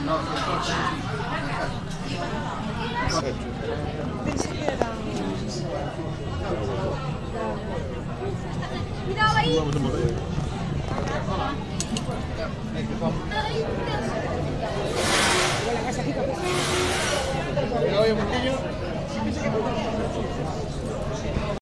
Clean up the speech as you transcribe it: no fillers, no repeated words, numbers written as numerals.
Pensé que era... Cuidado ahí. Vamos a morir.